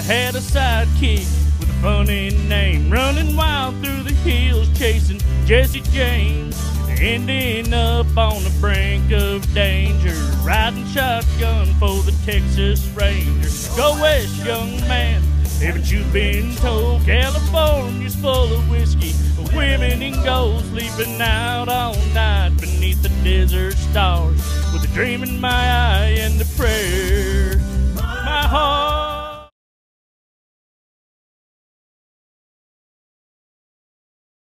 had a sidekick with a funny name, running wild through the hills chasing Jesse James, ending up on the brink of danger, riding shotgun for the Texas Rangers. Go west, young man, haven't you been told California's full of whiskey, women and gold, sleeping out all night beneath the desert stars with a dream in my eye and a prayer